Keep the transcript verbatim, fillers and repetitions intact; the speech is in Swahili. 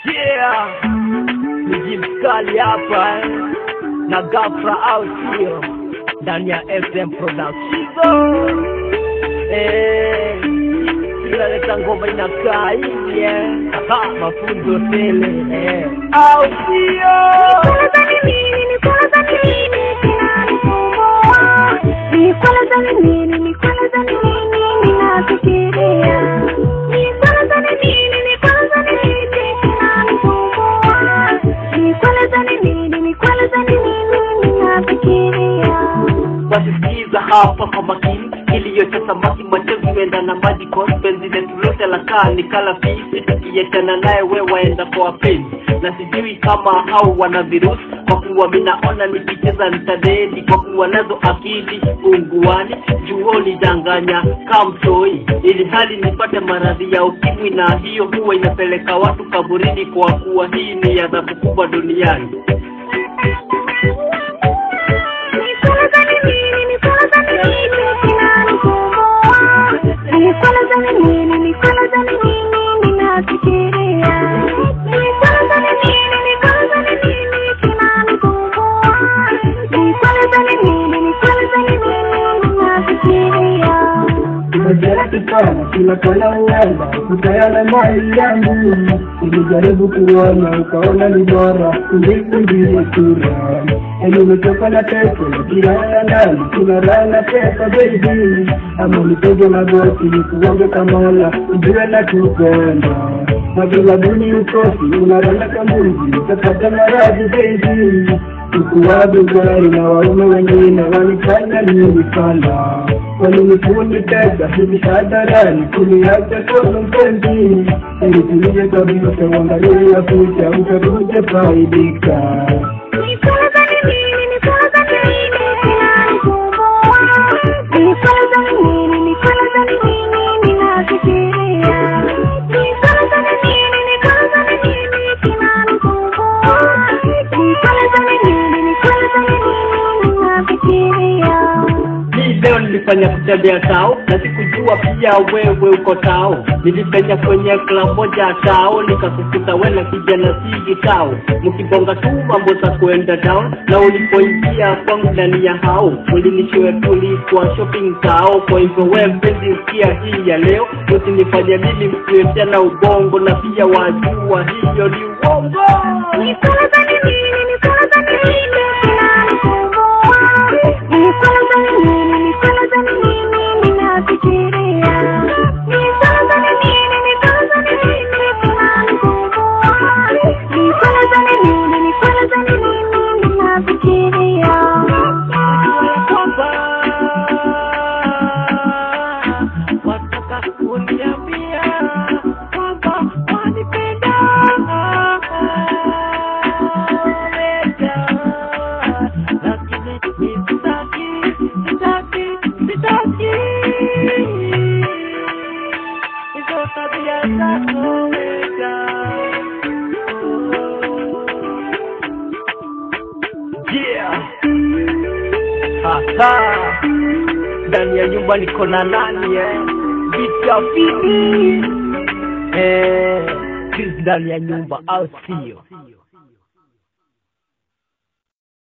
Yeah, Mji Mkali hapa eh. Na ghafla au sio ndani ya F M Production. Eh, kila leta ngoma inakaa hivi eh. Ha, mafunzo tele eh. Au sio? Wasikiza hapa kwa makini kilio cha samaki machozi huenda na maji kwa penzi letu lote la kani kala fisi tukiachana naye wewe waenda kwa wapenzi na sijui kama hao wana virusi kwa kuwa mimi naona nikicheza nitadedi kwa kuwa nazo akili unguani juoni danganya kamtoi ili hali nipate maradhi ya ukimwi na hiyo huwa inapeleka watu kaburini kwa kuwa hii ni adhabu kubwa duniani. Kila kona uenda kutayana mai yangu nilijaribu kuona ukaona ni bora kulikundiye kura eni umetoka na tepo na kila ya ndani kuna raha na tepa baby ama unipege magoti nikuombe kamola ujue na kupenda magilabuni ukosi unaranda kambuzi utapata maradhi baby ukuwabu gari na waume wengine wanifanya nilifanda walinifuni tega hivi sadarani kuniacha kono mpenzi ilitulie kabisa uangalia kucha utakuja faidika. Leo nilifanya kutembea tao na sikujua pia wewe uko tao. Nilifanya kwenye club moja tao nikakukuta wewe kijana sigi tao. Mkibonga tu mambo za kuenda down na ulipoingia kwangu ndani ya hao ulinishiwe tulikuwa shopping tao. Kwa hivyo wewe mpenzi ukia hii ya leo usinifanye mimi msiwe tena ubongo na pia wajua hiyo ni uongo. Yeah. Aha. Ndani ya nyumba niko na nani eh? Vita fiti. Eh, ndani ya nyumba au sio?